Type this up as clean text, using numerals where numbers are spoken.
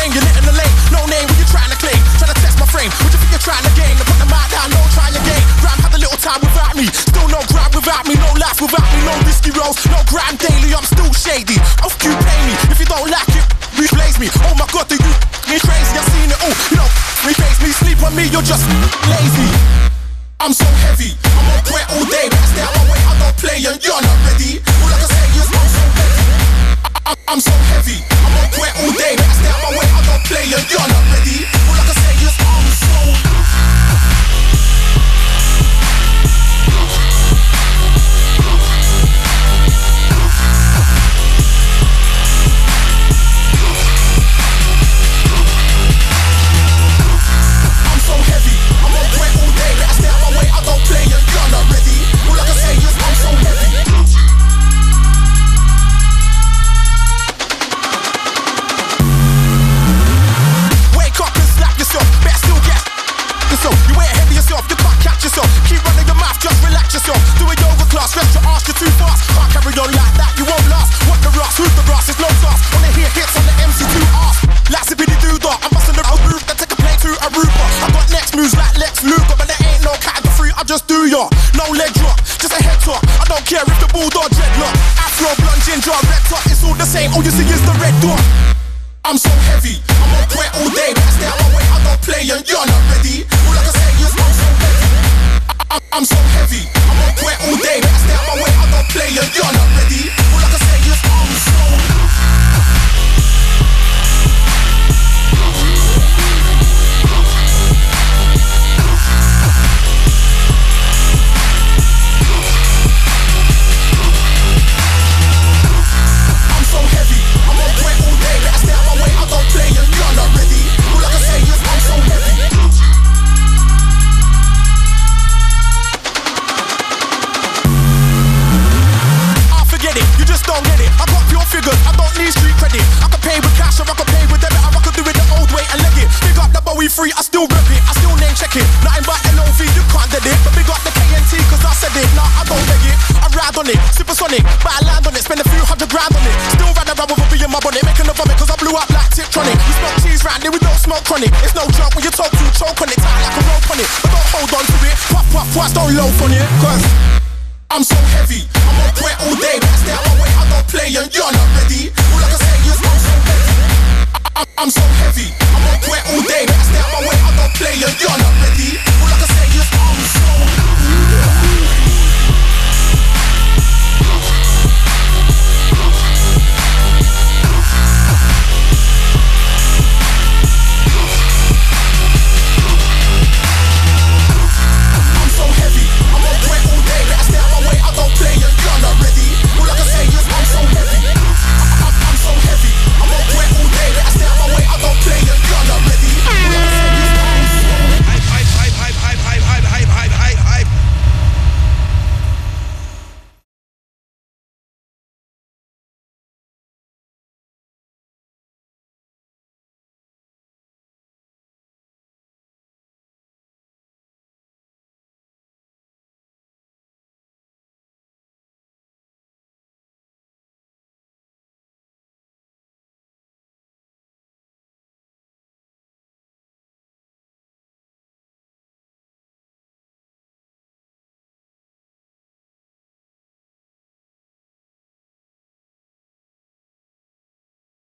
bang, you're lit in the lane. No name, what you trying to claim? Trying to test my frame, what you think you're trying to gain? To put the mic down, no try again. Grime had a little time without me. Still no grime without me, no life without me. No risky rolls, no grime daily, I'm still shady. Off you pay me, if you don't like it, replace me. Oh my god, do you me crazy? I've seen it all, you know, replace me. Sleep on me, you're just lazy. I'm so heavy, I'm on point all day, but I stay out my way, I don't play and you're not ready. All I can say is I'm so heavy. I'm so heavy, I'm on point all day, but I stay out my way, I don't play and you're not ready. All I can say is I'm so no leg drop, just a head top. I don't care if the bulldog dreadlock, afro, blonde, ginger, red top, it's all the same, all you see is the red dot. I'm so heavy, I'm on point all day, but I stay out my way, I don't play and you're not ready. All I can say is I'm so heavy. I'm so heavy, I'm on point all day, but I stay out my way, I don't play and you're not ready. All I can say is I'm so free, I still rep it, I still name check it. Nothing but LOV, you can't get it. But big up the KNT, cause I said it. Nah, I don't beg it, I ride on it, supersonic, but I land on it, spend a few $100 grand on it. Still ride around with a bee in my bonnet, making a vomit, cause I blew up like Tiptronic. We smoke cheese round here, we don't smoke chronic. It's no joke when you talk to choke on it, tight like a rope on it. But don't hold on to it, puff, puff, twice, don't loaf on it. Cause I'm so heavy, I'm on point all day, but I stay out my way, I don't play and you're not ready. All I can say is I'm so heavy, I'm so heavy.